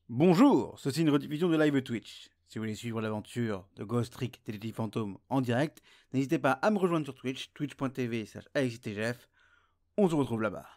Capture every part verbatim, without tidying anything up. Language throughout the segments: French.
Bonjour, ceci est une rediffusion de live Twitch. Si vous voulez suivre l'aventure de Ghost Trick Détective Fantôme en direct, n'hésitez pas à me rejoindre sur Twitch, twitch point t v slash a x t g f. On se retrouve là-bas.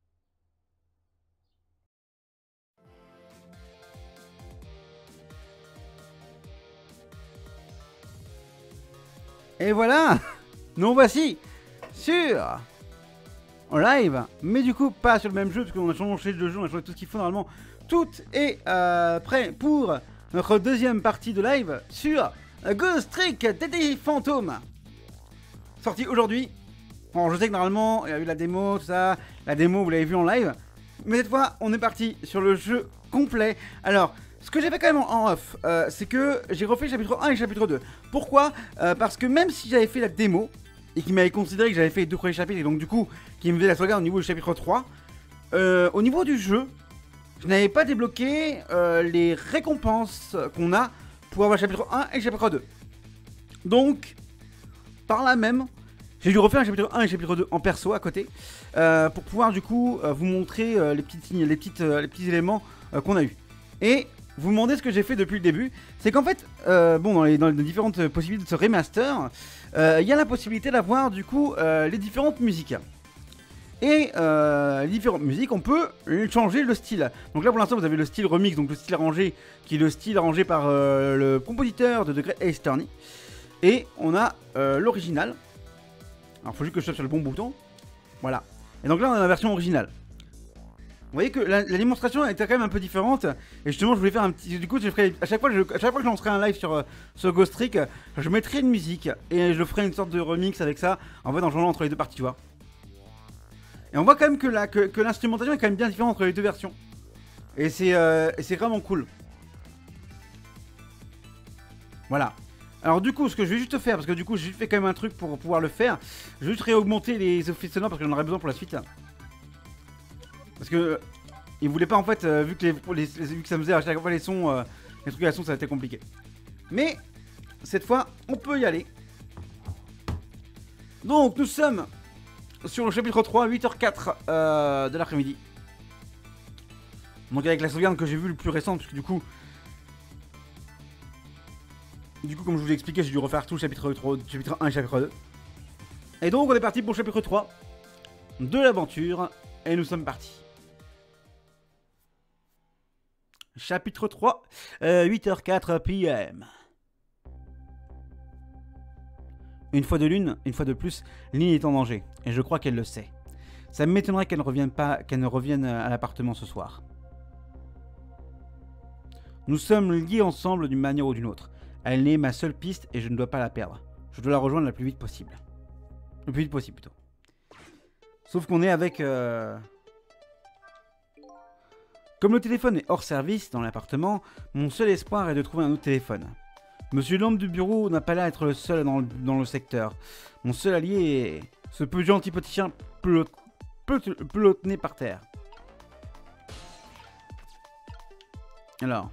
Et voilà, nous voici sur en live, mais du coup pas sur le même jeu parce qu'on a changé de jeu, on a changé tout ce qu'il faut normalement. Tout est euh, prêt pour notre deuxième partie de live sur Ghost Trick Détective Fantôme. Sorti aujourd'hui. Bon, je sais que normalement il y a eu la démo, tout ça, la démo vous l'avez vu en live, mais cette fois on est parti sur le jeu complet. Alors, ce que j'ai fait quand même en off, euh, c'est que j'ai refait le chapitre un et le chapitre deux. Pourquoi euh, Parce que même si j'avais fait la démo, et qu'il m'avait considéré que j'avais fait les deux premiers chapitres, et donc du coup, qu'il me faisait la sauvegarde au niveau du chapitre trois, euh, au niveau du jeu, je n'avais pas débloqué euh, les récompenses qu'on a pour avoir le chapitre un et le chapitre deux. Donc, par là même, j'ai dû refaire le chapitre un et le chapitre deux en perso à côté, euh, pour pouvoir du coup euh, vous montrer euh, les, petites, les, petites, euh, les petits éléments euh, qu'on a eu. Et vous me demandez ce que j'ai fait depuis le début, c'est qu'en fait, euh, bon, dans les, dans les différentes possibilités de ce remaster, il euh, y a la possibilité d'avoir du coup euh, les différentes musiques. Et euh, les différentes musiques, on peut changer le style. Donc là pour l'instant vous avez le style remix, donc le style arrangé, qui est le style arrangé par euh, le compositeur de The Great Ace Attorney. Et on a euh, l'original. Alors faut juste que je tape sur le bon bouton. Voilà. Et donc là on a la version originale. Vous voyez que la, la démonstration était quand même un peu différente. Et justement je voulais faire un petit... Du coup je ferai, à chaque fois, je, à chaque fois que je lancerai un live sur, sur Ghost Trick, je mettrai une musique. Et je ferai une sorte de remix avec ça. En fait en changeant entre les deux parties, tu vois. Et on voit quand même que, la, que, que l'instrumentation est quand même bien différente entre les deux versions. Et c'est euh, vraiment cool. Voilà. Alors du coup, ce que je vais juste faire, parce que du coup j'ai fait quand même un truc pour pouvoir le faire. Je vais juste réaugmenter les effets sonores parce que j'en aurais besoin pour la suite. Parce que euh, ils voulaient pas en fait, euh, vu, que les, les, vu que ça me faisait à chaque fois les sons, euh, les trucs à la son, ça a été compliqué. Mais cette fois, on peut y aller. Donc nous sommes sur le chapitre trois, huit heures quatre euh, de l'après-midi. Donc avec la sauvegarde que j'ai vue le plus récente, parce que du coup... Du coup, comme je vous l'ai expliqué, j'ai dû refaire tout le chapitre, trois, chapitre un et chapitre deux. Et donc on est parti pour le chapitre trois de l'aventure, et nous sommes partis. Chapitre trois, euh, huit heures quatre p m. Une fois de lune, une fois de plus, Lynn est en danger, et je crois qu'elle le sait. Ça m'étonnerait qu'elle ne revienne pas, qu'elle ne revienne à l'appartement ce soir. Nous sommes liés ensemble d'une manière ou d'une autre. Elle est ma seule piste et je ne dois pas la perdre. Je dois la rejoindre le plus vite possible. Le plus vite possible plutôt. Sauf qu'on est avec... Euh... Comme le téléphone est hors service dans l'appartement, mon seul espoir est de trouver un autre téléphone. Monsieur l'homme du bureau n'a pas l'air d'être le seul dans le, dans le secteur. Mon seul allié est ce peu gentil petit chien pelot, pelot, pelotonné par terre. Alors...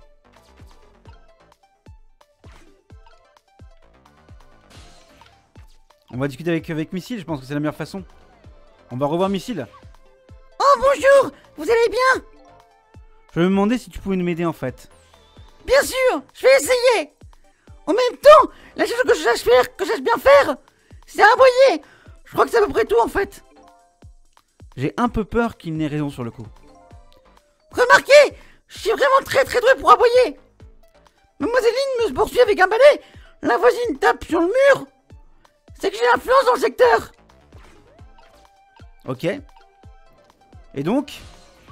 On va discuter avec, avec Missile, je pense que c'est la meilleure façon. On va revoir Missile. Oh bonjour, vous allez bien? Je me demandais si tu pouvais nous m'aider en fait. Bien sûr, je vais essayer. En même temps, la chose que je sache faire, que je sache bien faire, c'est aboyer. Je crois que c'est à peu près tout en fait. J'ai un peu peur qu'il n'ait raison sur le coup. Remarquez, je suis vraiment très très doué pour aboyer. Mademoiselle Lynn me poursuit avec un balai. La voisine tape sur le mur. C'est que j'ai l'influence dans le secteur. Ok. Et donc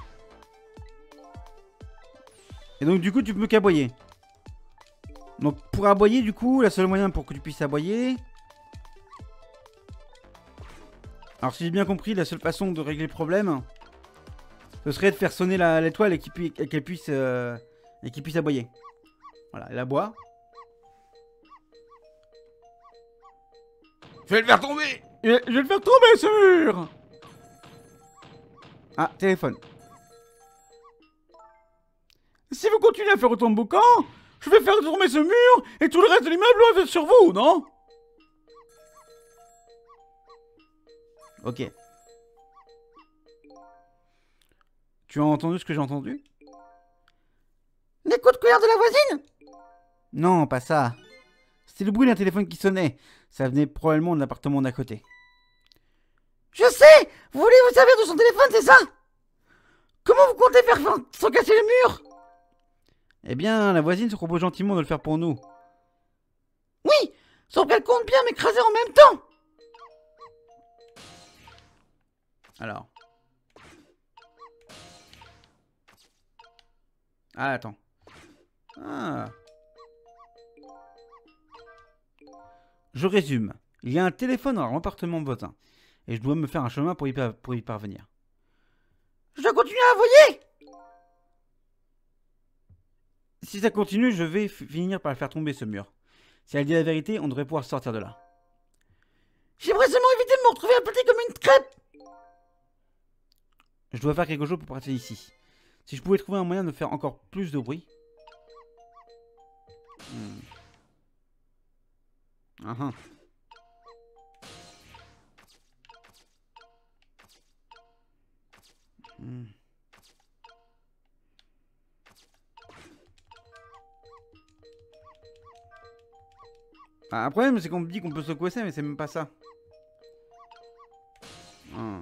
Et donc du coup tu peux qu'aboyer. Donc pour aboyer du coup, la seule moyen pour que tu puisses aboyer... Alors si j'ai bien compris, la seule façon de régler le problème, ce serait de faire sonner l'étoile et qu'elle puisse, euh, et qu'il puisse aboyer. Voilà, elle aboie. Je vais le faire tomber. Je vais le faire tomber ce mur. Ah, téléphone. Si vous continuez à faire autant de boucan, je vais faire tomber ce mur et tout le reste de l'immeuble va être sur vous, non? Ok. Tu as entendu ce que j'ai entendu? Les coups de colère de la voisine? Non, pas ça. C'était le bruit d'un téléphone qui sonnait. Ça venait probablement de l'appartement d'à côté. Je sais! Vous voulez vous servir de son téléphone, c'est ça? Comment vous comptez faire sans casser le mur? Eh bien, la voisine se propose gentiment de le faire pour nous. Oui! Sauf qu'elle compte bien m'écraser en même temps! Alors. Ah, attends. Ah. Je résume. Il y a un téléphone dans l'appartement voisin. Et je dois me faire un chemin pour y, par pour y parvenir. Je dois continuer à envoyer? Si ça continue, je vais finir par faire tomber ce mur. Si elle dit la vérité, on devrait pouvoir sortir de là. J'aimerais seulement éviter de me retrouver aplati comme une crêpe. Je dois faire quelque chose pour partir d'ici. Si je pouvais trouver un moyen de faire encore plus de bruit. Hmm. Uh -huh. hmm. Ah, un problème, c'est qu'on me dit qu'on peut secouer ça, mais c'est même pas ça. Hmm.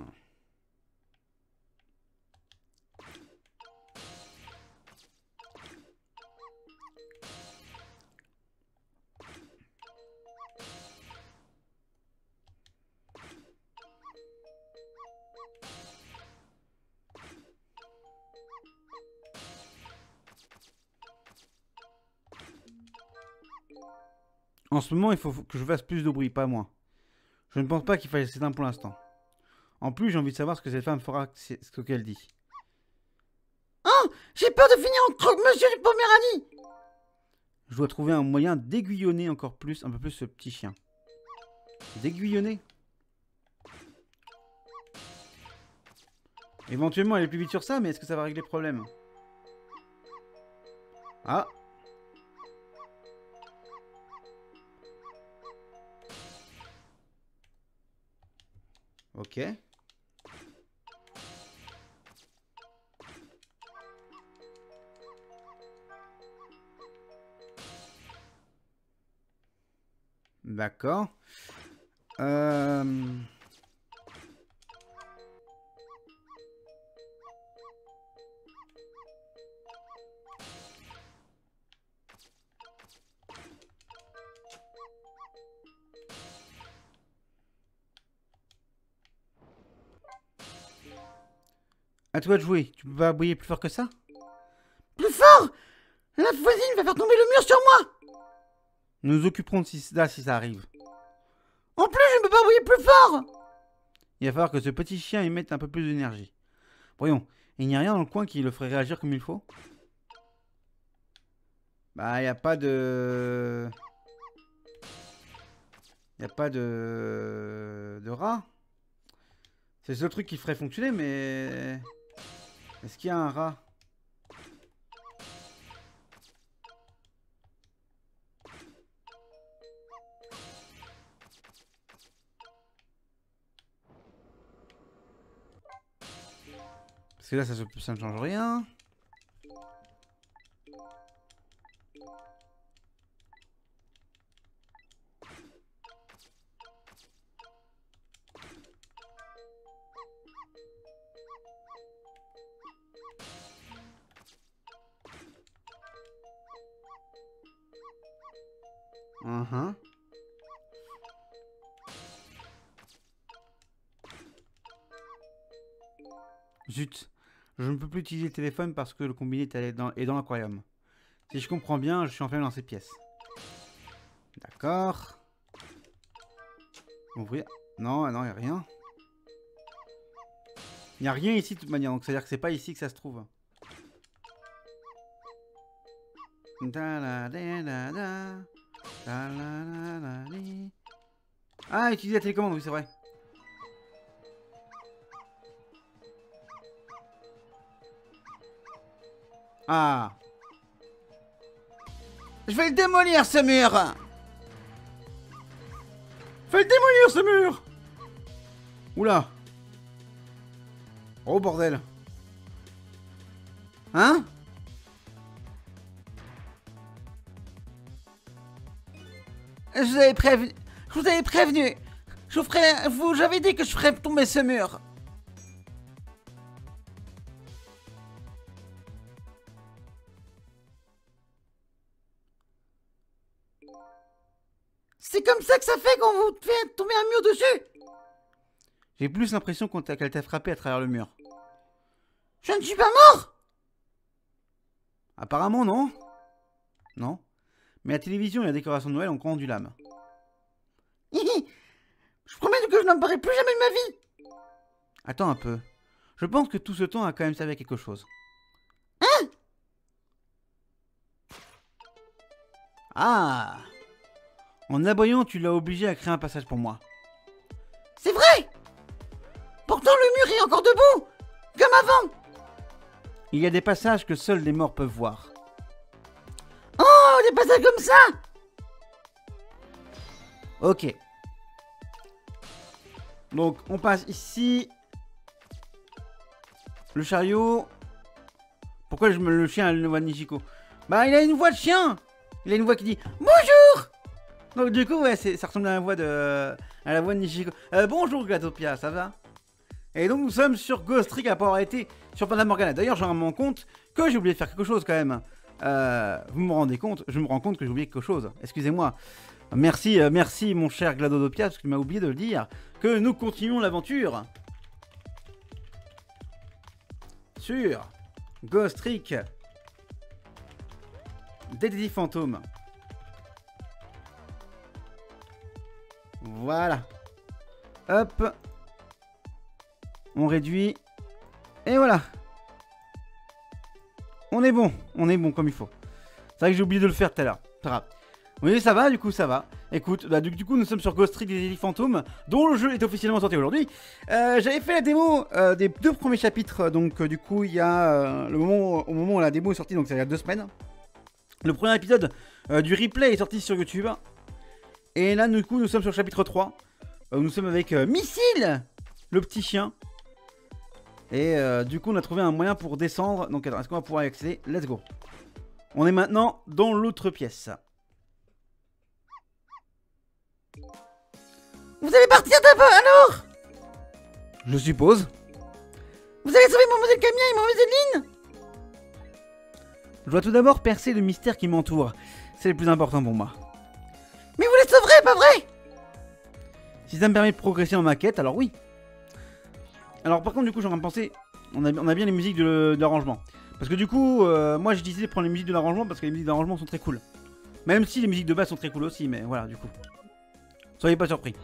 En ce moment, il faut que je fasse plus de bruit, pas moins. Je ne pense pas qu'il faille s'éteindre pour l'instant. En plus, j'ai envie de savoir ce que cette femme fera, ce qu'elle dit. Oh, j'ai peur de finir en croque-monsieur du Poméranie. Je dois trouver un moyen d'aiguillonner encore plus, un peu plus ce petit chien. D'aiguillonner. Éventuellement, aller plus vite sur ça, mais est-ce que ça va régler le problème? Ah. Ok. D'accord. Euh... À toi de jouer. Tu peux pas aboyer plus fort que ça? Plus fort? La voisine va faire tomber le mur sur moi. Nous nous occuperons de ça si ça arrive. En plus, je ne peux pas aboyer plus fort. Il va falloir que ce petit chien y mette un peu plus d'énergie. Voyons, il n'y a rien dans le coin qui le ferait réagir comme il faut? Bah, il n'y a pas de... Il n'y a pas de... de rat. C'est le seul truc qui ferait fonctionner, mais... Est-ce qu'il y a un rat? Parce que là, ça, ça ne change rien. Uh-huh. Zut. Je ne peux plus utiliser le téléphone parce que le combiné est dans, est dans l'aquarium. Si je comprends bien, je suis enfermé dans ces pièces. D'accord. Ouvrir. Non, non, il n'y a rien. Il n'y a rien ici de toute manière, donc c'est-à-dire que c'est pas ici que ça se trouve. Ah, utiliser la télécommande, oui, c'est vrai. Ah. Je vais le démolir, ce mur. Fais le démolir, ce mur. Oula. Oh, bordel. Hein? Je vous avais prévenu. Je vous avais prévenu. Je vous ferai... Vous, j'avais dit que je ferais tomber ce mur. C'est comme ça que ça fait quand vous fait tomber un mur dessus. J'ai plus l'impression qu'on t'a- qu'elle t'a frappé à travers le mur. Je ne suis pas mort. Apparemment, non. Non. Mais la télévision et la décoration de Noël ont rendu l'âme. Je promets que je n'en parlerai plus jamais de ma vie. Attends un peu. Je pense que tout ce temps a quand même servi à quelque chose. Hein? Ah! En aboyant, tu l'as obligé à créer un passage pour moi. C'est vrai. Pourtant le mur est encore debout. Comme avant. Il y a des passages que seuls les morts peuvent voir. Oh, des passages comme ça. Ok. Donc, on passe ici. Le chariot. Pourquoi je me le chien a une voix de Nijiko? Bah, il a une voix de chien. Il a une voix qui dit bonjour. Donc, du coup, ouais, ça ressemble à la voix de, à la voix de Nijiko. Euh, bonjour, Glatopia, ça va? Et donc, nous sommes sur Ghost Trick après avoir été sur Fata Morgana. D'ailleurs, je me rends compte que j'ai oublié de faire quelque chose quand même. Euh, vous me rendez compte? Je me rends compte que j'ai oublié quelque chose. Excusez-moi. Merci, euh, merci mon cher Gladodopia, parce qu'il m'a oublié de le dire, que nous continuons l'aventure sur Ghost Trick Détective Fantôme. Voilà. Hop. On réduit. Et voilà. On est bon. On est bon comme il faut. C'est vrai que j'ai oublié de le faire tout à l'heure. Pas grave. Oui, ça va, du coup, ça va. Écoute, bah, du, du coup, nous sommes sur Ghost Trick des Détectives Fantômes, dont le jeu est officiellement sorti aujourd'hui. Euh, J'avais fait la démo euh, des deux premiers chapitres, donc euh, du coup, il y a euh, le moment, au moment où la démo est sortie, donc c'est il y a deux semaines. Le premier épisode euh, du replay est sorti sur YouTube. Et là, du coup, nous sommes sur le chapitre trois. Euh, nous sommes avec euh, Missile, le petit chien. Et euh, du coup, on a trouvé un moyen pour descendre. Donc, attends, est-ce qu'on va pouvoir y accéder? Let's go. On est maintenant dans l'autre pièce. Vous allez partir d'abord alors? Je suppose. Vous allez sauver Mademoiselle Camilla et Mademoiselle Lynn? Je dois tout d'abord percer le mystère qui m'entoure. C'est le plus important pour moi. Mais vous les sauverez, pas vrai? Si ça me permet de progresser en ma quête, alors oui. Alors par contre, du coup, j'en ai pensé, on a, on a bien les musiques de, de l'arrangement. Parce que du coup, euh, moi j'ai décidé de prendre les musiques de l'arrangement parce que les musiques d'arrangement sont très cool. Même si les musiques de base sont très cool aussi, mais voilà, du coup. Soyez pas surpris.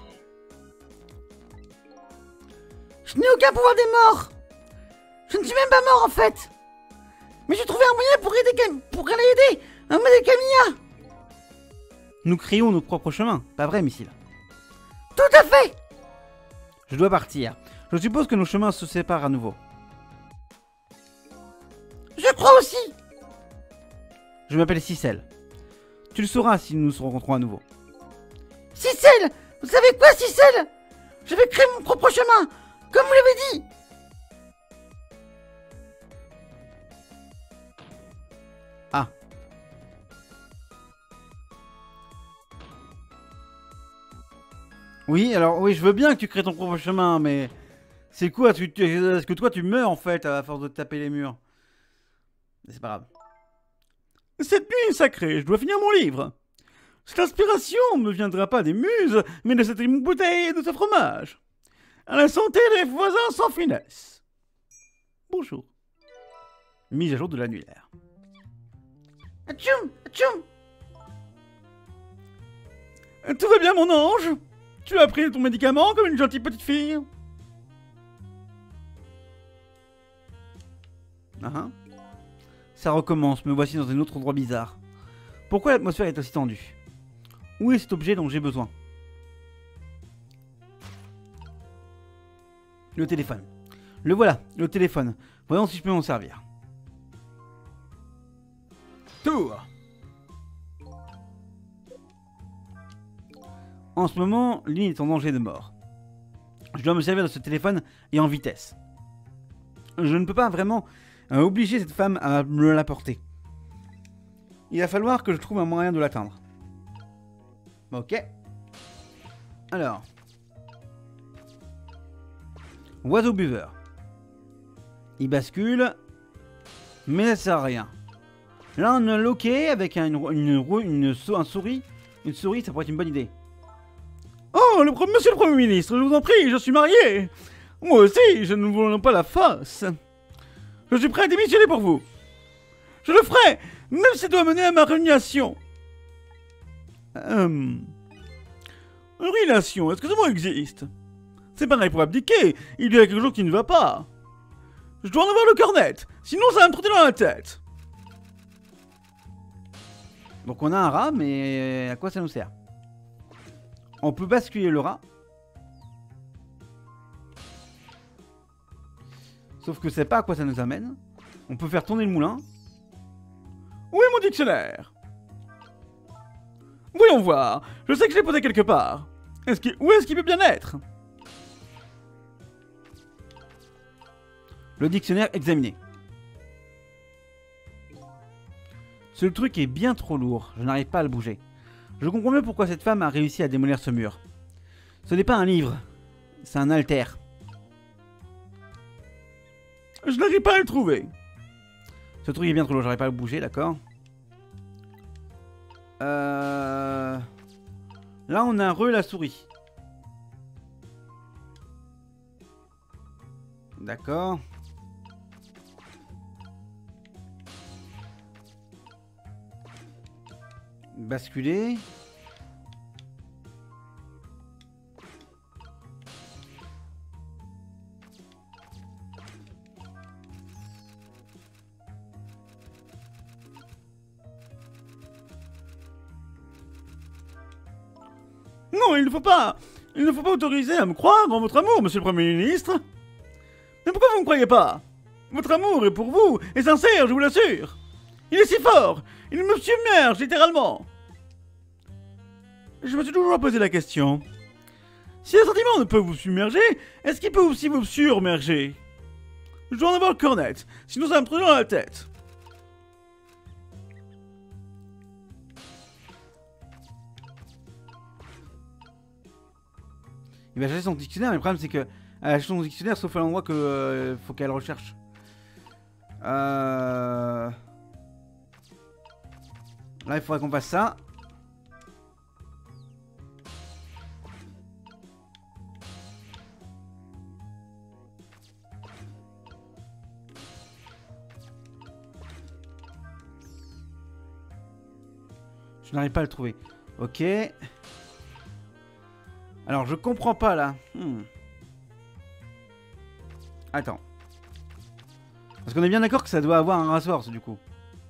Je n'ai aucun pouvoir des morts. Je ne suis même pas mort en fait. Mais j'ai trouvé un moyen pour aider Cam... pour aller aider Mademoiselle Camilla. Nous créons nos propres chemins, pas vrai, Missile? Tout à fait. Je dois partir. Je suppose que nos chemins se séparent à nouveau. Je crois aussi. Je m'appelle Cicel. Tu le sauras si nous nous rencontrons à nouveau. Cicel, vous savez quoi, Cicel? Je vais créer mon propre chemin, comme vous l'avez dit. Ah. Oui, alors oui, je veux bien que tu crées ton propre chemin, mais c'est quoi? Est-ce que toi tu meurs en fait à force de te taper les murs? Mais c'est pas grave. Cette nuit est sacrée, je dois finir mon livre. Cette inspiration ne me viendra pas des muses, mais de cette bouteille et de ce fromage. À la santé des voisins sans finesse. Bonjour. Mise à jour de l'annuaire. Atchoum, atchoum. Tout va bien, mon ange? Tu as pris ton médicament comme une gentille petite fille? Ah ah. Ça recommence, me voici dans un autre endroit bizarre. Pourquoi l'atmosphère est aussi tendue? Où est cet objet dont j'ai besoin? Le téléphone. Le voilà, le téléphone. Voyons si je peux m'en servir. Tour. En ce moment, Lynn est en danger de mort. Je dois me servir de ce téléphone et en vitesse. Je ne peux pas vraiment euh, obliger cette femme à me l'apporter. Il va falloir que je trouve un moyen de l'atteindre. Ok. Alors. Oiseau buveur. Il bascule. Mais ça sert à rien. Là, on a loqué avec un, une, une, une, un souris. Une souris, ça pourrait être une bonne idée. Oh, le, monsieur le Premier ministre, je vous en prie, je suis marié. Moi aussi, je ne vous donne pas la face. Je suis prêt à démissionner pour vous. Je le ferai, même si ça doit mener à ma ruination. Euh... Ruination, est-ce que ce mot existe? C'est pareil pour abdiquer, il y a quelque chose qui ne va pas. Je dois en avoir le cœur net, sinon ça va me trotter dans la tête. Donc on a un rat, mais à quoi ça nous sert? On peut basculer le rat. Sauf que c'est pas à quoi ça nous amène. On peut faire tourner le moulin. Où est mon dictionnaire? Voyons voir, je sais que je l'ai posé quelque part. Est-ce qu'il... Où est-ce qu'il peut bien être? Le dictionnaire examiné. Ce truc est bien trop lourd, je n'arrive pas à le bouger. Je comprends mieux pourquoi cette femme a réussi à démolir ce mur. Ce n'est pas un livre, c'est un alter. Je n'arrive pas à le trouver. Ce truc est bien trop lourd, j'arrive pas à le bouger, d'accord. Euh... Là, on a re la souris. D'accord. Basculer. Non, il ne faut pas. Il ne faut pas autoriser à me croire en votre amour, monsieur le Premier ministre. Mais pourquoi vous ne me croyez pas? Votre amour est pour vous, est sincère, je vous l'assure. Il est si fort, il me submerge littéralement. Je me suis toujours posé la question. Si un sentiment ne peut vous submerger, est-ce qu'il peut aussi vous surmerger? Je dois en avoir le cœur net, sinon ça va me trouver dans la tête. Il va chercher son dictionnaire, mais le problème c'est que elle a cherché son dictionnaire sauf à l'endroit que euh, faut qu'elle recherche. Euh... Là il faudrait qu'on fasse ça. Je n'arrive pas à le trouver. Ok. Alors, je comprends pas, là. Hmm. Attends. Parce qu'on est bien d'accord que ça doit avoir un rasoir, du coup.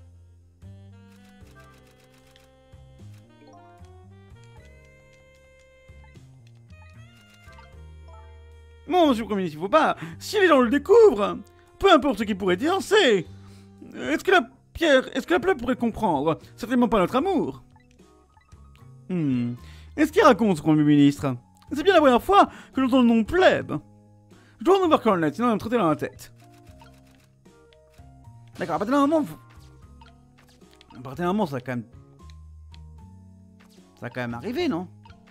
Non, monsieur le Premier ministre, il faut pas. Si les gens le découvrent, peu importe ce qu'ils pourraient dire, c'est... Est-ce que la pierre... Est-ce que la plèbe pourrait comprendre? Certainement pas notre amour. Hmm... Est-ce qu'il raconte, ce Premier ministre? C'est bien la première fois que j'entends le nom plèbe. Je dois en avoir quand net, sinon il va me trotter dans la tête. D'accord, à partir d'un moment... À partir d'un moment, ça va quand même... Ça va quand même arriver, non?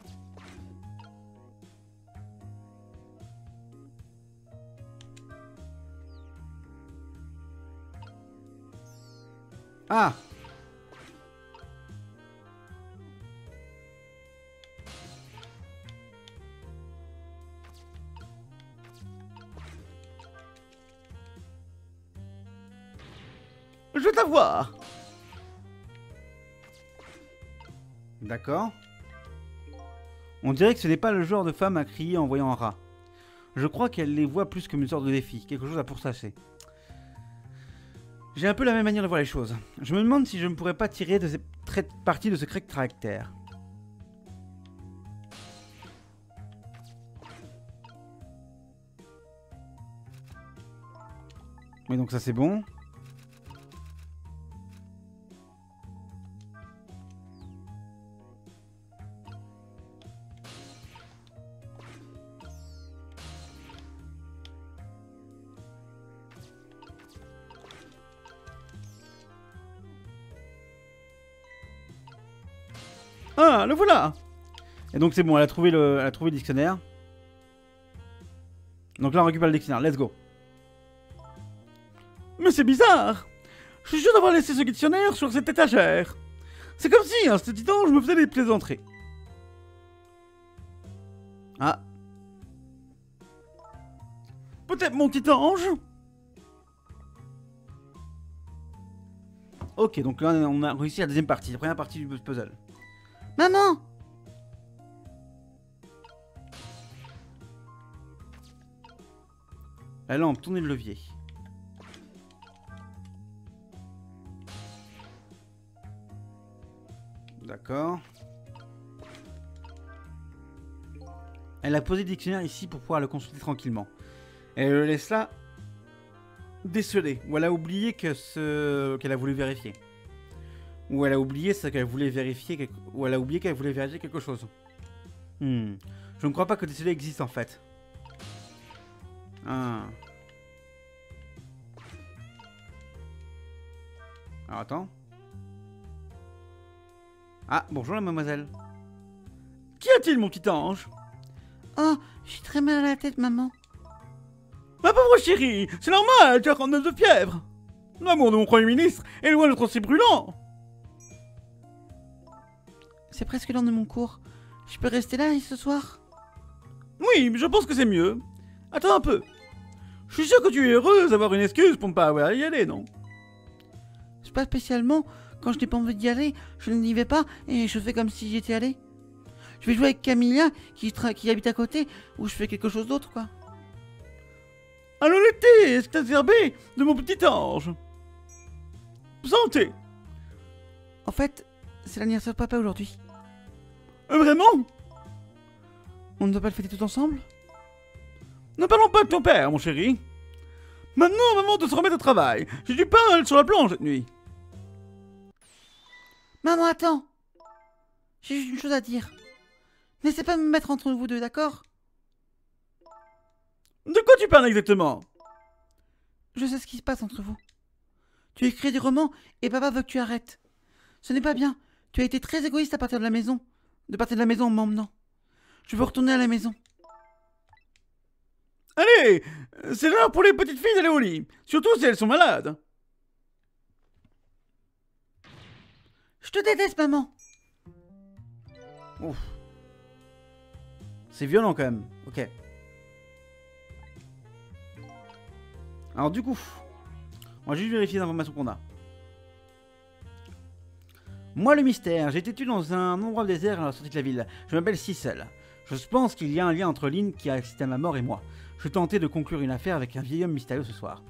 Ah! Je vais t'avoir. D'accord. On dirait que ce n'est pas le genre de femme à crier en voyant un rat. Je crois qu'elle les voit plus comme une sorte de défi, quelque chose à pourchasser. J'ai un peu la même manière de voir les choses. Je me demande si je ne pourrais pas tirer de ces traits partie de ce caractère. Oui, donc ça c'est bon. Ah, le voilà. Et donc c'est bon, elle a trouvé le, elle a trouvé le dictionnaire. Donc là on récupère le dictionnaire, let's go. Mais c'est bizarre. Je suis sûr d'avoir laissé ce dictionnaire sur cette étagère. C'est comme si, hein, ce petit ange me faisait des plaisanteries. Ah. Peut-être mon petit ange. Ok, donc là on a réussi la deuxième partie, la première partie du puzzle. Maman! La lampe, tournez le levier. D'accord. Elle a posé le dictionnaire ici pour pouvoir le consulter tranquillement. Elle le laisse là, décelé. Ou elle a oublié que ce qu'elle a voulu vérifier. Ou elle a oublié ce qu'elle voulait vérifier. Quelque... Ou elle a oublié qu'elle voulait vérifier quelque chose. Hmm. Je ne crois pas que décelé existe en fait. Ah. Alors attends. Ah, bonjour la mademoiselle. Qu'y a-t-il, mon petit ange? Oh, j'ai très mal à la tête, maman. Ma pauvre chérie, c'est normal, tu as trente-neuf de fièvre. L'amour de mon Premier ministre est loin d'être aussi brûlant. C'est presque l'heure de mon cours. Je peux rester là ce soir? Oui, mais je pense que c'est mieux. Attends un peu. Je suis sûr que tu es heureuse d'avoir une excuse pour ne pas avoir à y aller, non? C'est pas spécialement. Quand je n'ai pas envie d'y aller, je n'y vais pas et je fais comme si j'y étais allé. Je vais jouer avec Camilla qui, qui habite à côté ou je fais quelque chose d'autre, quoi. Alors l'été est exacerbé de mon petit ange. Santé. En fait, c'est l'anniversaire de papa aujourd'hui. Euh, vraiment? On ne doit pas le fêter tout ensemble? Ne parlons pas de ton père, mon chéri. Maintenant, maman de se remettre au travail. J'ai du pain sur la planche cette nuit. Maman, attends. J'ai juste une chose à dire. N'essaie pas de me mettre entre vous deux, d'accord? De quoi tu parles exactement? Je sais ce qui se passe entre vous. Tu écris des romans et papa veut que tu arrêtes. Ce n'est pas bien. Tu as été très égoïste à partir de la maison. De partir de la maison en m'emmenant. Je veux retourner à la maison. Allez, c'est l'heure pour les petites filles d'aller au lit. Surtout si elles sont malades. Je te déteste, maman. Ouf. C'est violent quand même. Ok. Alors du coup, on va juste vérifier les informations qu'on a. Moi le mystère, j'ai été tué dans un endroit désert à la sortie de la ville. Je m'appelle Cicel. Je pense qu'il y a un lien entre Lynn qui a assisté à ma mort et moi. Je tentais de conclure une affaire avec un vieil homme mystérieux ce soir.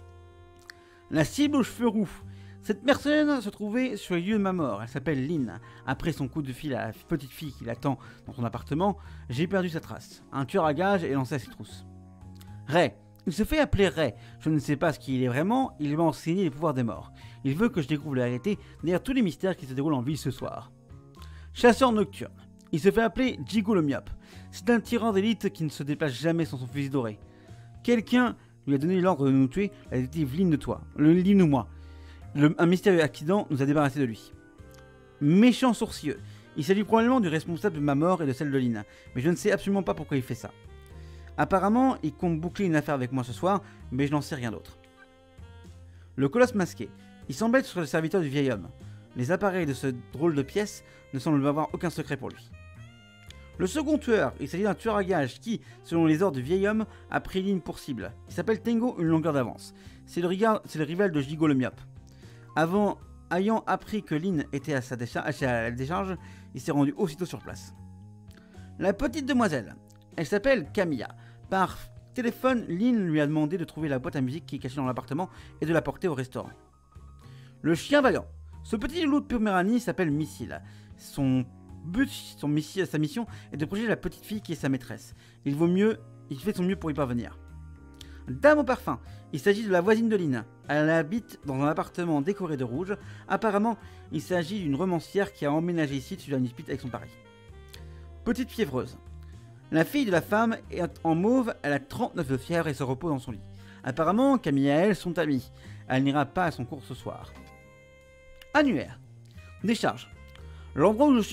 La cible aux cheveux roux. Cette personne se trouvait sur les lieux de ma mort. Elle s'appelle Lynn. Après son coup de fil à la petite fille qui l'attend dans son appartement, j'ai perdu sa trace. Un tueur à gages est lancé à ses trousses. Ray. Il se fait appeler Ray. Je ne sais pas ce qu'il est vraiment, il m'a enseigné les pouvoirs des morts. Il veut que je découvre la vérité derrière tous les mystères qui se déroulent en ville ce soir. Chasseur nocturne. Il se fait appeler Jigo le Myope. C'est un tyran d'élite qui ne se déplace jamais sans son fusil doré. Quelqu'un lui a donné l'ordre de nous tuer, la détective Lynn de toi, le Lynn ou moi. Le, un mystérieux accident nous a débarrassé de lui. Méchant sourcilleux. Il s'agit probablement du responsable de ma mort et de celle de Lynn, mais je ne sais absolument pas pourquoi il fait ça. Apparemment, il compte boucler une affaire avec moi ce soir, mais je n'en sais rien d'autre. Le colosse masqué. Il semble être sur le serviteur du vieil homme. Les appareils de ce drôle de pièce ne semblent avoir aucun secret pour lui. Le second tueur, il s'agit d'un tueur à gages qui, selon les ordres du vieil homme, a pris Lynn pour cible. Il s'appelle Tengo, une longueur d'avance. C'est le, le rival de Jigo le Myope. Avant, ayant appris que Lynn était à sa décharge, à la décharge, il s'est rendu aussitôt sur place. La petite demoiselle. Elle s'appelle Camilla. Par téléphone, Lynn lui a demandé de trouver la boîte à musique qui est cachée dans l'appartement et de la porter au restaurant. Le chien vaillant. Ce petit loup de Poméranie s'appelle Missile. Son but, son missi- sa mission est de protéger la petite fille qui est sa maîtresse. Il vaut mieux, il fait son mieux pour y parvenir. Dame au parfum. Il s'agit de la voisine de Lynn. Elle habite dans un appartement décoré de rouge. Apparemment, il s'agit d'une romancière qui a emménagé ici sur la Nispit avec son mari. Petite fiévreuse. La fille de la femme est en mauve, elle a trente-neuf de fièvre et se repose dans son lit. Apparemment, Camille et elle sont amies. Elle n'ira pas à son cours ce soir. Annuaire. Décharge. L'endroit où je suis mort.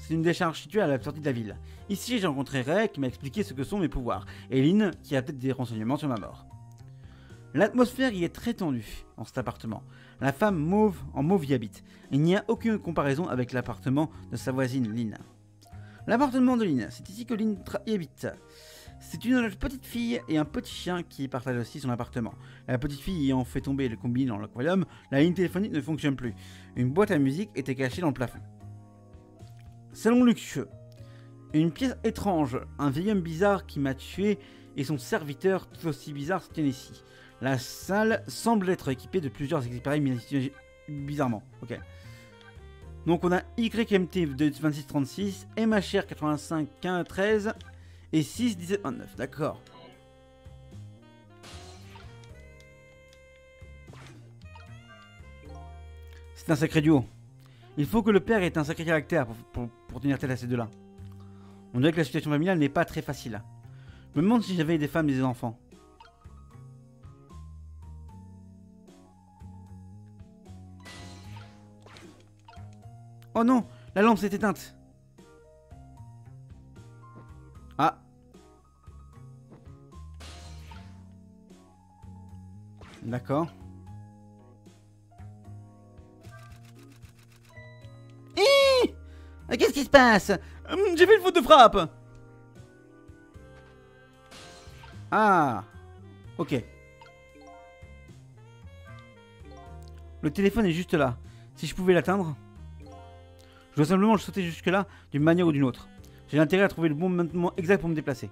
C'est une décharge située à la sortie de la ville. Ici, j'ai rencontré Ray qui m'a expliqué ce que sont mes pouvoirs, et Lynn qui a peut-être des renseignements sur ma mort. L'atmosphère y est très tendue dans cet appartement. La femme mauve en mauve y habite. Il n'y a aucune comparaison avec l'appartement de sa voisine Lynn. L'appartement de Lynn, c'est ici que Lynn y habite. C'est une petite fille et un petit chien qui partagent aussi son appartement. La petite fille ayant fait tomber le combiné dans l'aquarium, la ligne téléphonique ne fonctionne plus. Une boîte à musique était cachée dans le plafond. Salon luxueux. Une pièce étrange, un vieil homme bizarre qui m'a tué et son serviteur tout aussi bizarre se tient ici. La salle semble être équipée de plusieurs appareils bizarrement. Ok. Donc on a Y M T de vingt-six trente-six, M H R quatre-vingt-cinq quinze treize et six dix-sept vingt-neuf. D'accord. C'est un sacré duo. Il faut que le père ait un sacré caractère pour, pour, pour tenir tête à ces deux-là. On dirait que la situation familiale n'est pas très facile. Je me demande si j'avais des femmes et des enfants. Oh non, la lampe s'est éteinte. Ah. D'accord. Qu'est-ce qui se passe? Hum, J'ai fait une faute de frappe. Ah. Ok. Le téléphone est juste là. Si je pouvais l'atteindre. Je dois simplement le sauter jusque là d'une manière ou d'une autre. J'ai intérêt à trouver le bon moment exact pour me déplacer.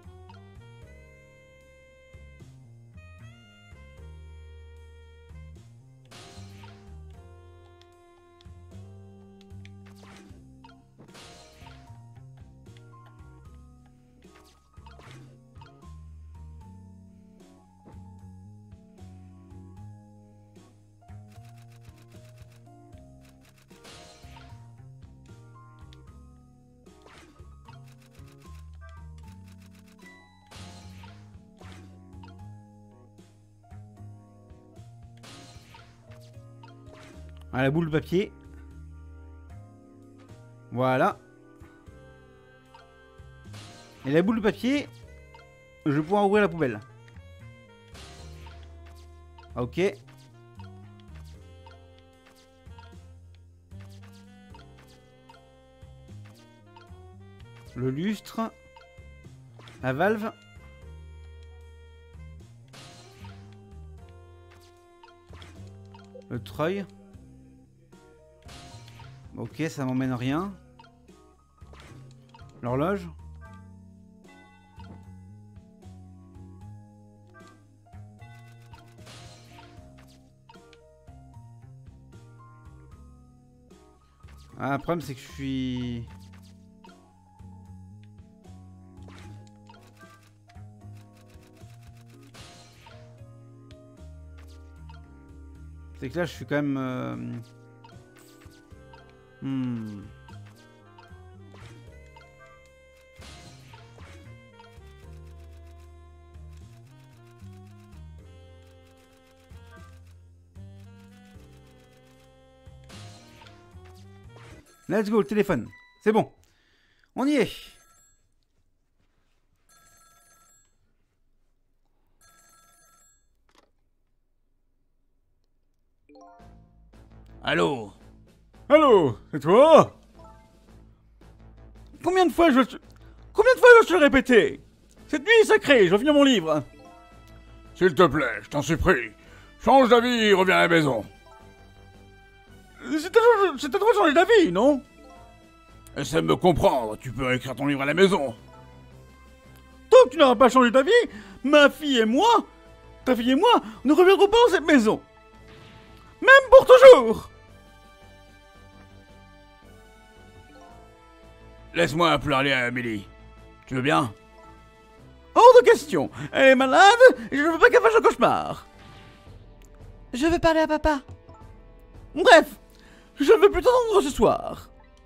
À la boule de papier. Voilà. Et la boule de papier, je vais pouvoir ouvrir la poubelle. Ok. Le lustre. La valve. Le treuil. Ok, ça m'emmène rien. L'horloge. Ah, le problème c'est que je suis... C'est que là je suis quand même... Euh... Hmm. Let's go, le téléphone. C'est bon. On y est. Allô? Allô? C'est toi? Combien de fois je... Combien de fois dois-je te le répéter? Cette nuit est sacrée, je veux finir mon livre. S'il te plaît, je t'en supprie. Change d'avis et reviens à la maison. C'est à toi de changer d'avis, non? Essaie de me comprendre, tu peux écrire ton livre à la maison. Tant que tu n'auras pas changé d'avis, ma fille et moi, ta fille et moi, ne reviendrons pas dans cette maison. Même pour toujours. Laisse-moi parler à Amélie. Tu veux bien? Hors de question. Elle est malade et je ne veux pas qu'elle fasse un cauchemar. Je veux parler à papa. Bref, je ne veux plus t'entendre ce soir.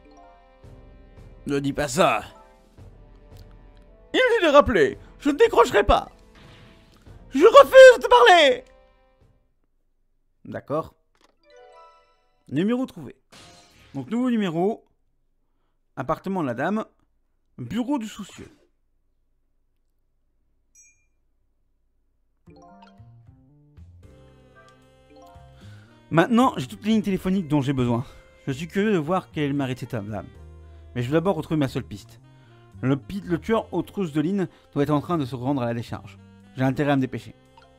Ne dis pas ça. Inutile de rappeler, je ne décrocherai pas. Je refuse de te parler. D'accord. Numéro trouvé. Donc nouveau numéro. Appartement de la dame. Bureau du soucieux. Maintenant, j'ai toutes les lignes téléphoniques dont j'ai besoin. Je suis curieux de voir quelle est le mari de cette dame. Mais je veux d'abord retrouver ma seule piste. Le, le tueur aux trousses de Lynn doit être en train de se rendre à la décharge. J'ai intérêt à me dépêcher.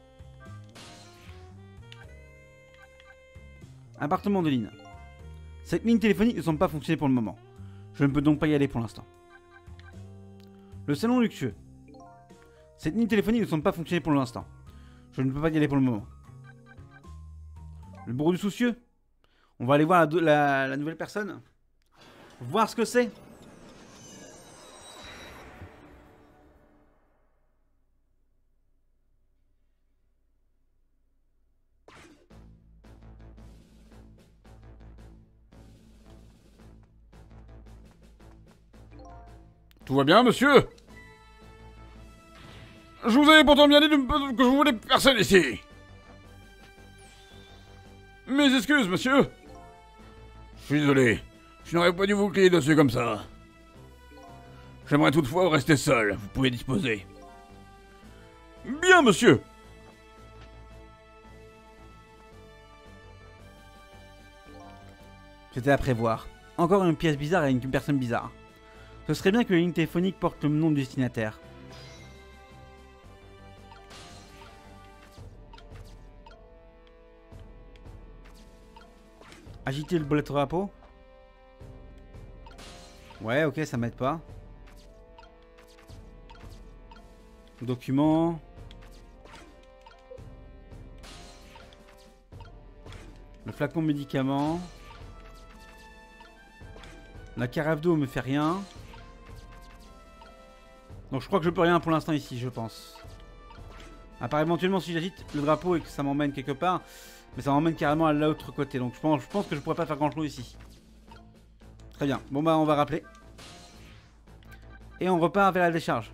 Appartement de Lynn. Cette ligne téléphonique ne semble pas fonctionner pour le moment. Je ne peux donc pas y aller pour l'instant. Le salon luxueux. Cette ligne téléphonique ne semble pas fonctionner pour l'instant. Je ne peux pas y aller pour le moment. Le bureau du soucieux. On va aller voir la, la, la nouvelle personne. Voir ce que c'est. Tout va bien, monsieur? Je vous avais pourtant bien dit de, que je voulais personne ici. Mes excuses, monsieur. Je suis désolé. Je n'aurais pas dû vous crier dessus comme ça. J'aimerais toutefois rester seul. Vous pouvez disposer. Bien, monsieur. C'était à prévoir. Encore une pièce bizarre et une personne bizarre. Ce serait bien que la ligne téléphonique porte le nom du destinataire. Agiter le bolet de drapeau. Ouais, ok, ça m'aide pas. Document. Le flacon de médicaments. La carafe d'eau me fait rien. Donc je crois que je peux rien pour l'instant ici, je pense. À part éventuellement si j'agite le drapeau et que ça m'emmène quelque part. Mais ça m'emmène carrément à l'autre côté. Donc je pense, je pense que je pourrais pas faire grand chose ici. Très bien. Bon bah on va rappeler. Et on repart vers la décharge.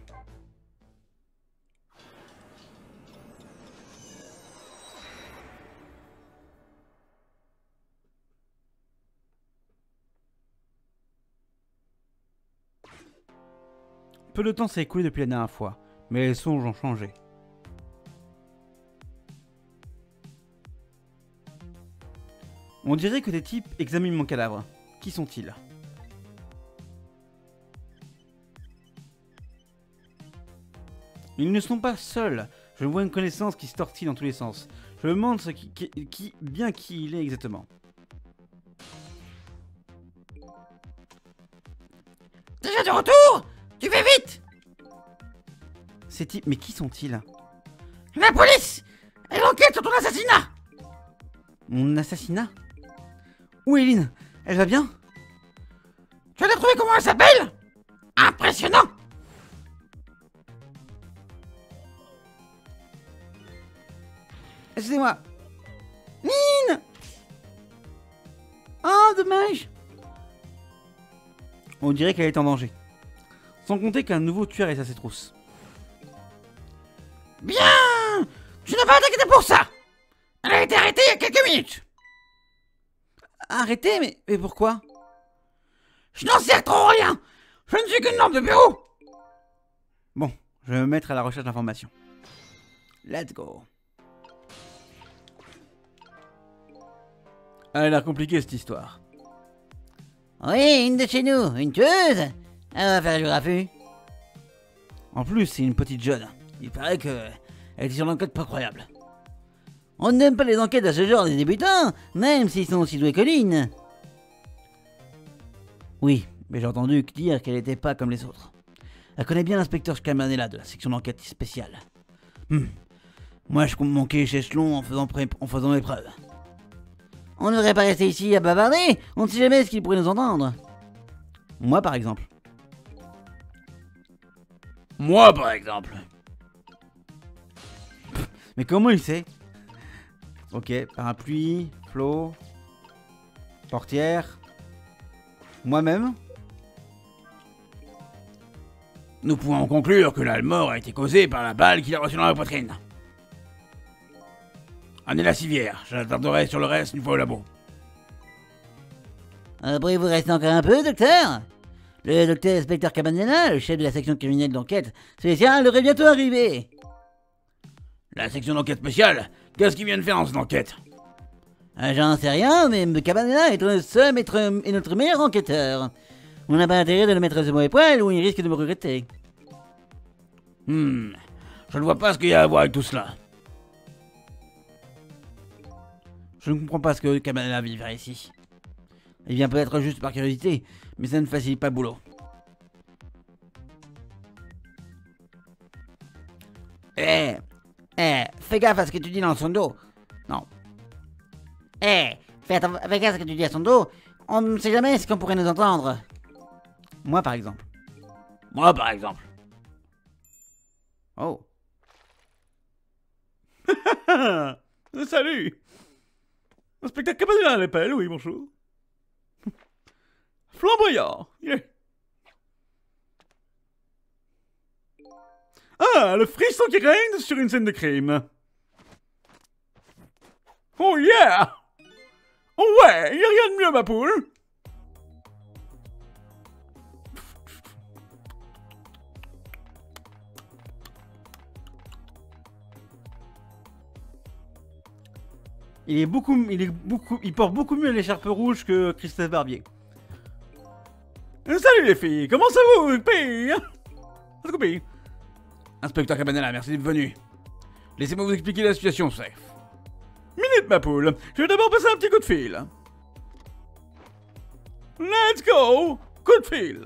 Peu de temps s'est écoulé depuis la dernière fois, mais les songes ont changé. On dirait que des types examinent mon cadavre. Qui sont-ils? Ils ne sont pas seuls. Je vois une connaissance qui se tortille dans tous les sens. Je me demande ce qui, qui, qui, bien qui il est exactement. Déjà de retour? Tu fais vite! Ces types, mais qui sont-ils? La police! Elle enquête sur ton assassinat! Mon assassinat? Où est Lynn? Elle va bien? Tu as trouvé comment elle s'appelle? Impressionnant! Excusez-moi. Lynn! Oh, dommage! On dirait qu'elle est en danger. Sans compter qu'un nouveau tueur est à ses trousses. Bien! Tu n'as pas à t'inquiéter pour ça! Elle a été arrêtée il y a quelques minutes! Arrêtez, mais, mais pourquoi? Je n'en sais trop rien! Je ne suis qu'une lampe de bureau! Bon, je vais me mettre à la recherche d'informations. Let's go. Elle a l'air compliquée cette histoire. Oui, une de chez nous, une tueuse! Elle va faire du raffut. En plus, c'est une petite jeune. Il paraît que elle est sur l'enquête pas croyable. On n'aime pas les enquêtes à ce genre des débutants, même s'ils sont aussi doués que Lynn. Oui, mais j'ai entendu dire qu'elle n'était pas comme les autres. Elle connaît bien l'inspecteur Scamanella de la section d'enquête spéciale. Hum. Moi, je compte manquer les échelons en faisant, pré en faisant les preuves. On ne devrait pas rester ici à bavarder, on ne sait jamais ce qu'ils pourraient nous entendre. Moi, par exemple. Moi, par exemple. Mais comment il sait? Ok, parapluie, flot, portière, moi-même. Nous pouvons conclure que la mort a été causée par la balle qu'il a reçue dans la poitrine. Amenez la civière, je l'attarderai sur le reste une fois au labo. Après, vous restez encore un peu, docteur? Le docteur inspecteur Cabanela, le chef de la section criminelle d'enquête spéciale, devrait bientôt arriver. La section d'enquête spéciale? Qu'est-ce qu'ils viennent faire dans cette enquête? Ah, j'en sais rien, mais M. Cabanela est notre seul maître et notre meilleur enquêteur. On n'a pas intérêt de le mettre sur mauvais poil ou il risque de me regretter. Hmm, je ne vois pas ce qu'il y a à voir avec tout cela. Je ne comprends pas ce que Cabanela vient faire ici. Il vient peut-être juste par curiosité, mais ça ne facilite pas le boulot. Eh, eh, fais gaffe à ce que tu dis dans son dos. Non. Eh, fais, fais gaffe à ce que tu dis à son dos. On ne sait jamais ce qu'on pourrait nous entendre. Moi, par exemple. Moi, par exemple. Oh. Salut. Inspecteur Cabanela à l'appel, oui, bonjour. Flamboyant. Yeah. Ah, le frisson qui règne sur une scène de crime. Oh yeah. Oh ouais, y a rien de mieux, ma poule. Il est beaucoup, il est beaucoup, il porte beaucoup mieux l'écharpe rouge que Christophe Barbier. Salut les filles, comment ça vous, pays? Inspecteur Cabanela, merci d'être venu. Laissez-moi vous expliquer la situation, chef. Minute, ma poule, je vais d'abord passer un petit coup de fil. Let's go! Coup de fil.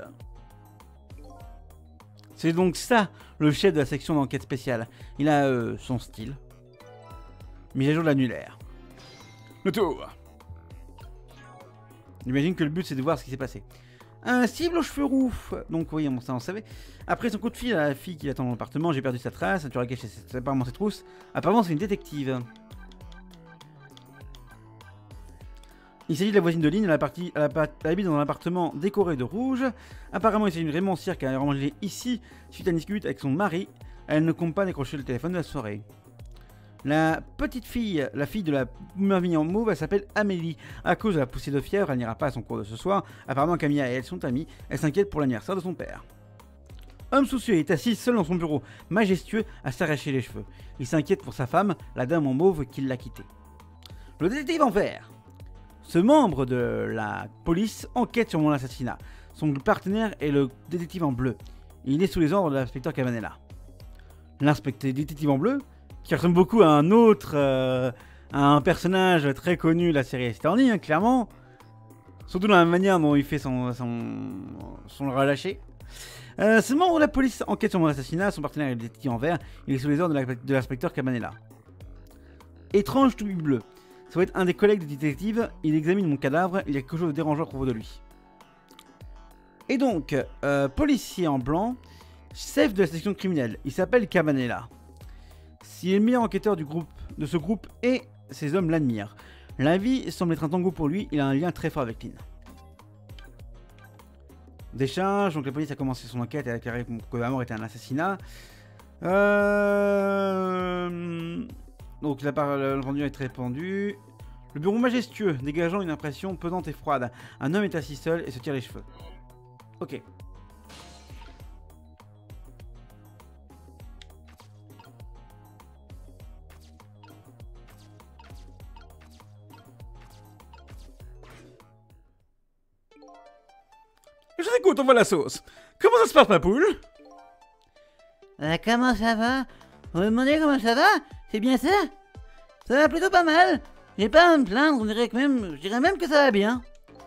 C'est donc ça, le chef de la section d'enquête spéciale. Il a euh, son style. Mise à jour de l'annulaire. Le tour. J'imagine que le but c'est de voir ce qui s'est passé. Un cible aux cheveux roux. Donc oui, on, ça on savait. Après son coup de fil à la fille qui attend dans l'appartement, j'ai perdu sa trace. Tu as caché apparemment ses trousses. Apparemment c'est une détective. Il s'agit de la voisine de ligne, elle, a partie, elle, a, elle habite dans un appartement décoré de rouge. Apparemment il s'agit d'une romancière qui a rangé ici suite à une dispute avec son mari. Elle ne compte pas décrocher le téléphone de la soirée. La petite fille, la fille de la merveille en mauve, elle s'appelle Amélie. À cause de la poussée de fièvre, elle n'ira pas à son cours de ce soir. Apparemment Camilla et elle sont amies. Elle s'inquiète pour l'anniversaire de son père. Homme soucieux est assis seul dans son bureau, majestueux, à s'arracher les cheveux. Il s'inquiète pour sa femme, la dame en mauve qui l'a quitté. Le détective en vert. Ce membre de la police enquête sur mon assassinat. Son partenaire est le détective en bleu. Il est sous les ordres de l'inspecteur Cabanela. L'inspecteur détective en bleu, qui ressemble beaucoup à un autre, euh, à un personnage très connu de la série Esterny, hein, clairement. Surtout dans la manière dont il fait son, son, son relâché. Euh, ce membre de la police enquête sur mon assassinat, son partenaire est le détective en vert, il est sous les ordres de l'inspecteur Cabanela. Étrange toupie bleu. Ça va être un des collègues du détective, il examine mon cadavre, il y a quelque chose de dérangeant à propos de lui. Et donc, euh, policier en blanc, chef de la section criminelle, il s'appelle Cabanela. S'il est le meilleur enquêteur du groupe, de ce groupe et ses hommes l'admirent. La vie semble être un tango pour lui, il a un lien très fort avec Lynn. Décharge, donc la police a commencé son enquête et a déclaré que la mort était un assassinat. Euh... Donc la parole rendue est répandue. Le bureau majestueux, dégageant une impression pesante et froide. Un homme est assis seul et se tire les cheveux. Ok. Je t'écoute, on voit la sauce. Comment ça se passe, ma poule? Euh, comment ça va? Vous me demandez comment ça va? C'est bien ça? Ça va plutôt pas mal. J'ai pas à me plaindre, on dirait que même, je dirais même que ça va bien.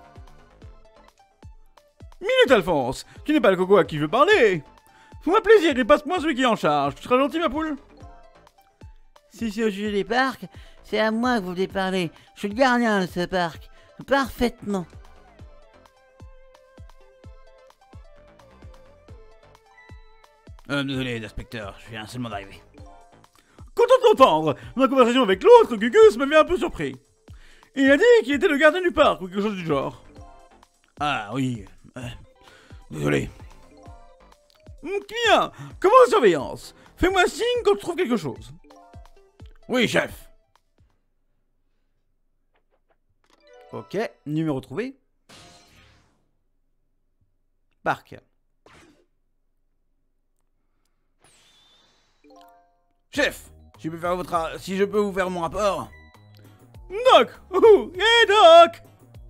Minute, Alphonse. Tu n'es pas le coco à qui je veux parler. Fais-moi plaisir et passe-moi celui qui est en charge. Tu seras gentil, ma poule? Si c'est au sujet des parcs, c'est à moi que vous voulez parler. Je suis le gardien de ce parc. Parfaitement. Euh, désolé, inspecteur, je viens seulement d'arriver. Content de t'entendre. Ma conversation avec l'autre, Gugus, m'avait un peu surpris. Il a dit qu'il était le gardien du parc ou quelque chose du genre. Ah oui, euh, désolé. Bien, comment la surveillance? Fais-moi signe quand tu trouves quelque chose. Oui, chef. Ok, numéro trouvé. parc. Chef, si je peux faire votre ra- si je peux vous faire mon rapport. Doc! Ouh! Hé, Doc!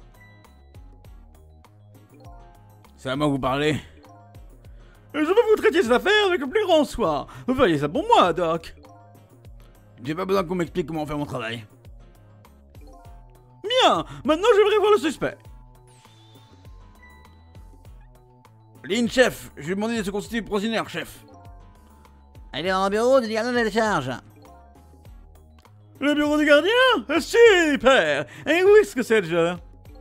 C'est à moi que vous parlez. Je veux vous traiter cette affaire avec le plus grand soin. Vous feriez ça pour moi, Doc. J'ai pas besoin qu'on m'explique comment faire mon travail. Bien! Maintenant, j'aimerais voir le suspect. Lynn, chef, je lui ai demandé de se constituer procédure, chef. Elle est en bureau du gardien de la décharge. Le bureau du gardien? Super! Et où est-ce que c'est déjà?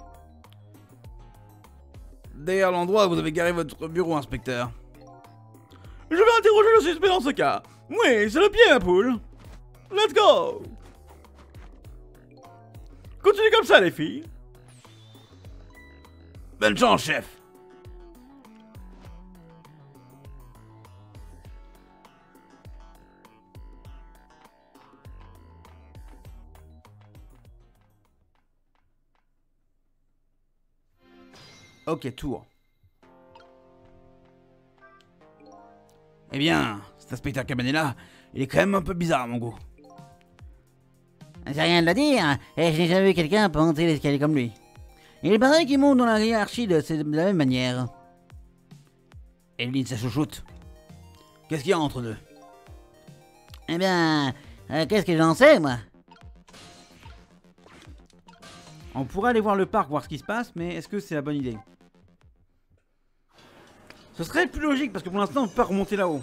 Derrière l'endroit où vous avez garé votre bureau, inspecteur. Je vais interroger le suspect dans ce cas. Oui, c'est le pied, ma poule. Let's go! Continuez comme ça, les filles. Bonne chance, chef. Ok, tour. Eh bien, cet inspecteur Cabanela, il est quand même un peu bizarre à mon goût. C'est rien de le dire, et je n'ai jamais vu quelqu'un monter l'escalier comme lui. Il paraît qu'il monte dans la hiérarchie de, de la même manière. Et Lynn, sa chouchoute. Qu'est-ce qu'il y a entre deux? Eh bien, euh, qu'est-ce que j'en sais, moi? On pourrait aller voir le parc, voir ce qui se passe, mais est-ce que c'est la bonne idée? Ce serait plus logique, parce que pour l'instant, on peut pas remonter là-haut.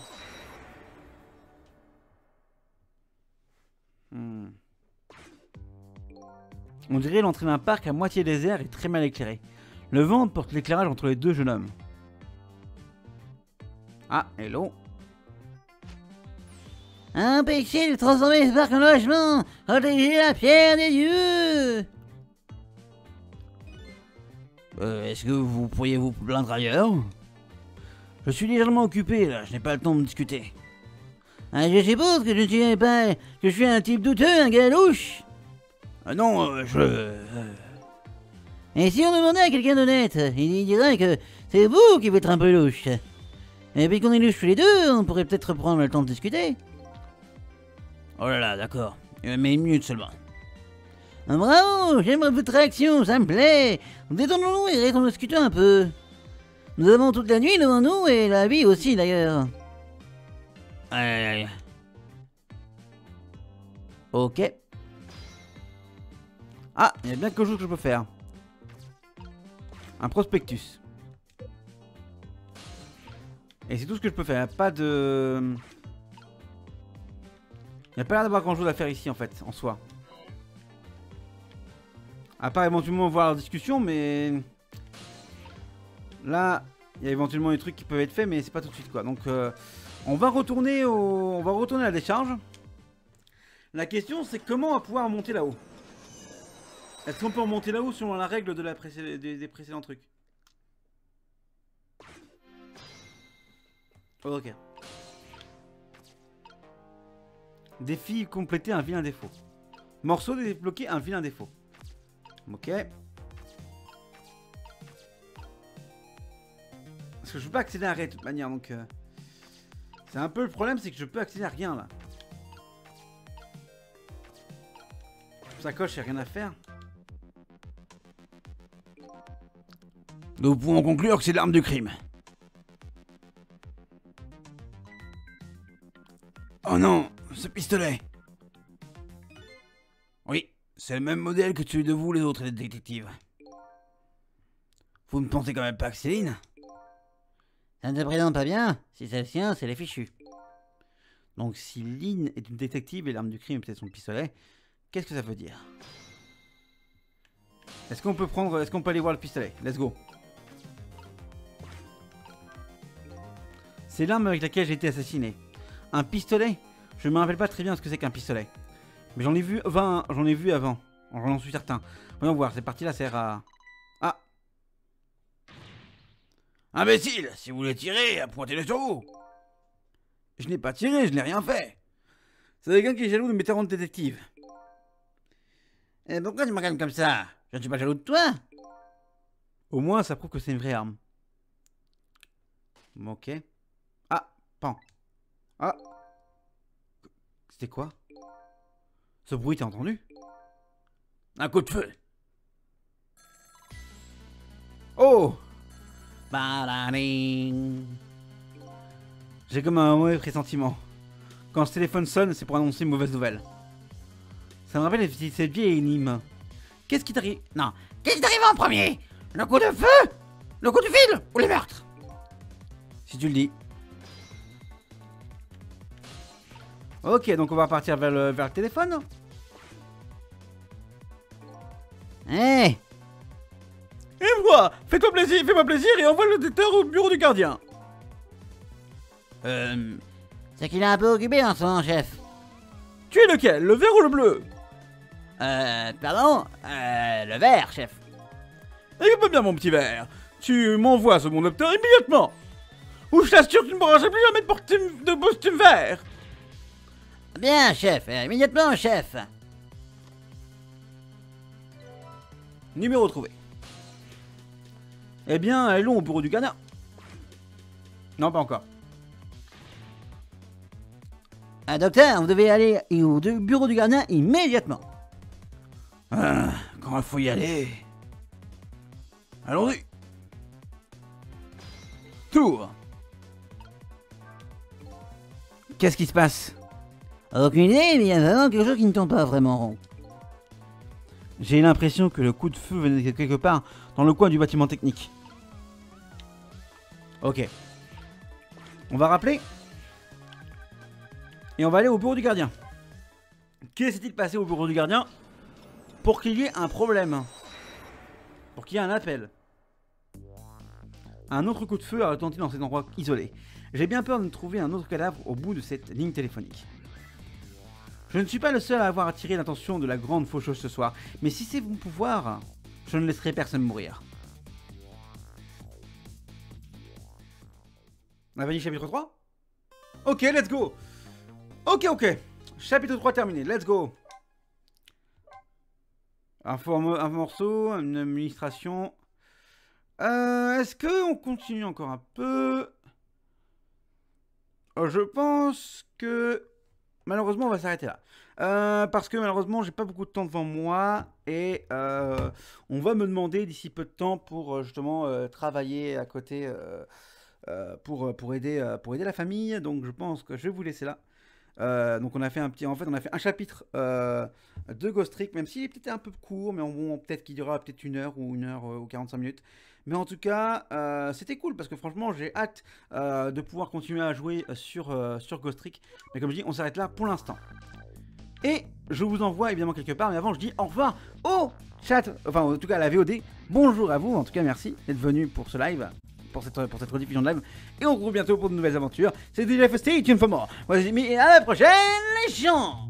Hmm. On dirait l'entrée d'un parc à moitié désert et très mal éclairé. Le vent porte l'éclairage entre les deux jeunes hommes. Ah, hello. Empêchez de transformer ce parc en logement! Protégez la pierre des dieux! Euh, est-ce que vous pourriez vous plaindre ailleurs? Je suis légèrement occupé, là, je n'ai pas le temps de discuter. Ah, je suppose que je ne suis pas... que je suis un type douteux, un gars louche! euh, Non, euh, je... euh, Et si on demandait à quelqu'un d'honnête, il dirait que c'est vous qui êtes un peu louche. Et puis qu'on est louche tous les deux, on pourrait peut-être prendre le temps de discuter. Oh là là, d'accord. Euh, Mais une minute seulement. Ah, bravo, j'aime votre réaction, ça me plaît. Détendons-nous et restons discuter un peu. Nous avons toute la nuit devant nous et la vie aussi d'ailleurs. Aïe, aïe, aïe. Ok. Ah, il y a bien quelque chose que je peux faire. Un prospectus. Et c'est tout ce que je peux faire. Il n'y a pas de... Il n'y a pas l'air d'avoir grand chose à faire ici en fait, en soi. À part éventuellement voir leur discussion, mais... Là, il y a éventuellement des trucs qui peuvent être faits, mais c'est pas tout de suite quoi. Donc, euh, on va retourner au... On va retourner à la décharge. La question, c'est comment on va pouvoir monter là-haut. Est-ce qu'on peut remonter là-haut selon la règle de la précé... des, des précédents trucs? Ok. Défi compléter un vilain défaut. Morceau débloquer un vilain défaut. Ok. Parce que je peux pas accéder à rien de toute manière, donc... Euh... C'est un peu le problème, c'est que je peux accéder à rien, là. Sacoche, y'a rien à faire. Nous pouvons conclure que c'est l'arme du crime. Oh non, ce pistolet. Oui, c'est le même modèle que celui de vous, les autres détectives. Vous ne pensez quand même pas que c'est Lynn? Ça ne te présente pas bien. Si c'est le sien, c'est les fichus. Donc si Lynn est une détective et l'arme du crime est peut-être son pistolet, qu'est-ce que ça veut dire? Est-ce qu'on peut prendre... Est-ce qu'on peut aller voir le pistolet? Let's go. C'est l'arme avec laquelle j'ai été assassiné. Un pistolet? Je me rappelle pas très bien ce que c'est qu'un pistolet. Mais j'en ai vu vingt, j'en ai vu avant. J'en suis certain. Voyons voir, cette partie-là sert à... Ah! Imbécile, si vous voulez tirer, pointez-le sur vous. Je n'ai pas tiré, je n'ai rien fait. C'est quelqu'un qui est jaloux de mes talents de détective. Et pourquoi tu me regardes comme ça? Je ne suis pas jaloux de toi. Au moins, ça prouve que c'est une vraie arme. Ok. Ah, pan. Ah. C'était quoi? Ce bruit, t'as entendu? Un coup de feu. Oh! Badading. J'ai comme un mauvais pressentiment. Quand ce téléphone sonne, c'est pour annoncer une mauvaise nouvelle. Ça me rappelle cette vieille énigme. Qu'est-ce qui t'arrive? Non. Qu'est-ce qui t'arrive en premier? Le coup de feu? Le coup de fil? Ou les meurtres? Si tu le dis. Ok, donc on va partir vers le, vers le téléphone. Eh, Et moi, fais-toi plaisir, fais-moi plaisir et envoie le détecteur au bureau du gardien. Euh... c'est qu'il est un peu occupé en ce moment, chef. Tu es lequel? Le vert ou le bleu? Euh, pardon? Euh, le vert, chef. Écoute bien mon petit vert. Tu m'envoies ce mon docteur immédiatement. Ou je t'assure que tu ne pourras jamais jamais de, portim- de costume vert. Bien, chef. Euh, immédiatement, chef. Numéro trouvé. Eh bien, allons au bureau du gardien. Non, pas encore. Euh, docteur, vous devez aller au de- bureau du gardien immédiatement. Ah, quand il faut y aller. Allons-y. Tour. Qu'est-ce qui se passe? Aucune idée, mais il y a vraiment quelque chose qui ne tombe pas vraiment rond. J'ai l'impression que le coup de feu venait de quelque part dans le coin du bâtiment technique. Ok. On va rappeler. Et on va aller au bureau du gardien. Que s'est-il passé au bureau du gardien pour qu'il y ait un problème? Pour qu'il y ait un appel? Un autre coup de feu a retenti dans cet endroit isolé. J'ai bien peur de trouver un autre cadavre au bout de cette ligne téléphonique. Je ne suis pas le seul à avoir attiré l'attention de la grande faucheuse ce soir, mais si c'est mon pouvoir, je ne laisserai personne mourir. On a fini chapitre trois? Ok, let's go. Ok, ok. Chapitre trois terminé, let's go. Un, forme, un morceau, une administration. Euh, Est-ce qu'on continue encore un peu? euh, Je pense que... Malheureusement, on va s'arrêter là. Euh, parce que malheureusement, j'ai pas beaucoup de temps devant moi. Et euh, on va me demander d'ici peu de temps pour euh, justement euh, travailler à côté euh, euh, pour, pour, aider, euh, pour aider la famille. Donc je pense que je vais vous laisser là. Euh, donc on a fait un petit, en fait on a fait un chapitre euh, de Ghost Trick, même s'il est peut-être un peu court, mais bon, peut-être qu'il durera peut-être une heure ou une heure euh, ou quarante-cinq minutes. Mais en tout cas, euh, c'était cool parce que franchement, j'ai hâte euh, de pouvoir continuer à jouer sur, euh, sur Ghost Trick. Mais comme je dis, on s'arrête là pour l'instant. Et je vous envoie évidemment quelque part, mais avant je dis au revoir au chat, enfin en tout cas à la V O D. Bonjour à vous, en tout cas merci d'être venu pour ce live. Pour cette, pour cette rediffusion de live. Et on se retrouve bientôt pour de nouvelles aventures. C'était Jeff, stay tuned for more. Moi je dis, mais à la prochaine les gens.